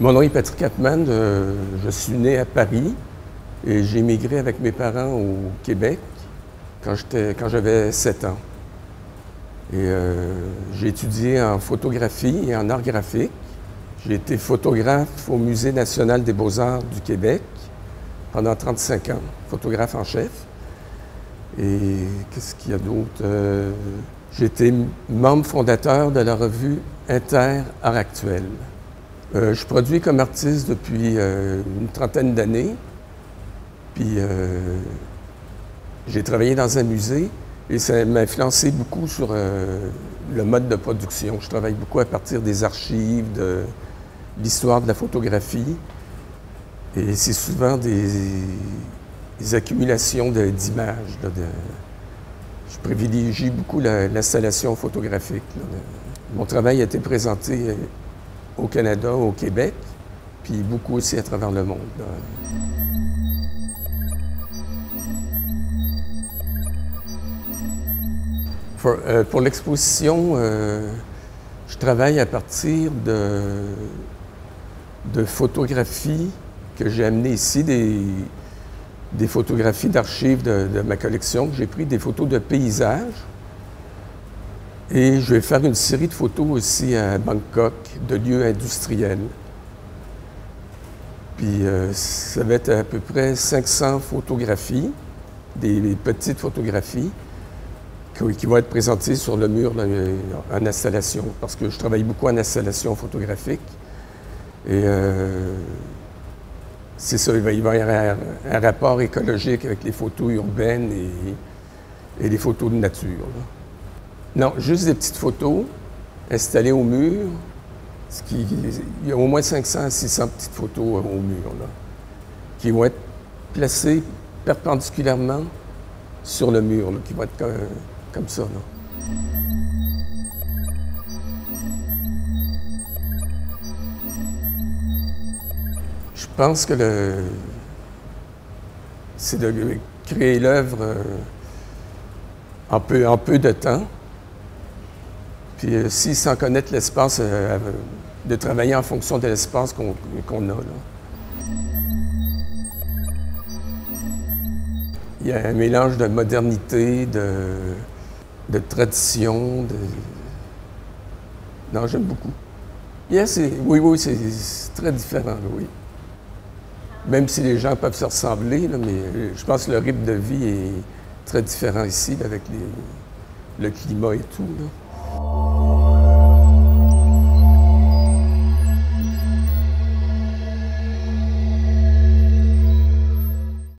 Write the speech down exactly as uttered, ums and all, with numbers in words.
Mon nom est Patrick Hartmann, euh, je suis né à Paris et j'ai émigré avec mes parents au Québec quand quand j'avais sept ans. Et euh, j'ai étudié en photographie et en art graphique. J'ai été photographe au Musée national des beaux-arts du Québec pendant trente-cinq ans, photographe en chef. Et qu'est-ce qu'il y a d'autre? Euh, j'ai été membre fondateur de la revue Inter Art Actuel. Euh, je produis comme artiste depuis euh, une trentaine d'années. Puis euh, j'ai travaillé dans un musée et ça m'a influencé beaucoup sur euh, le mode de production. Je travaille beaucoup à partir des archives, de l'histoire de la photographie. Et c'est souvent des, des accumulations d'images. De, de, je privilégie beaucoup l'installation photographique. Là, de, mon travail a été présenté au Canada, au Québec, puis beaucoup aussi à travers le monde. Là. Pour, euh, pour l'exposition, euh, je travaille à partir de, de photographies que j'ai amenées ici, des, des photographies d'archives de, de ma collection. J'ai pris des photos de paysages. Et je vais faire une série de photos aussi à Bangkok, de lieux industriels. Puis euh, ça va être à peu près cinq cents photographies, des, des petites photographies, qui, qui vont être présentées sur le mur en, en installation, parce que je travaille beaucoup en installation photographique. Et euh, c'est ça, il va y avoir un, un rapport écologique avec les photos urbaines et, et les photos de nature. Là. Non, juste des petites photos installées au mur. Ce qui, il y a au moins cinq cents à six cents petites photos au mur, là, qui vont être placées perpendiculairement sur le mur, là, qui vont être comme, comme ça. Là. Je pense que le, c'est de créer l'œuvre euh, en peu, en peu de temps. Puis euh, si sans connaître l'espace, euh, de travailler en fonction de l'espace qu'on qu'on a. Là. Il y a un mélange de modernité, de, de tradition. De... Non, j'aime beaucoup. Yeah, oui, oui, c'est très différent, oui. Même si les gens peuvent se ressembler, là, mais je pense que le rythme de vie est très différent ici, là, avec les, le climat et tout. Là.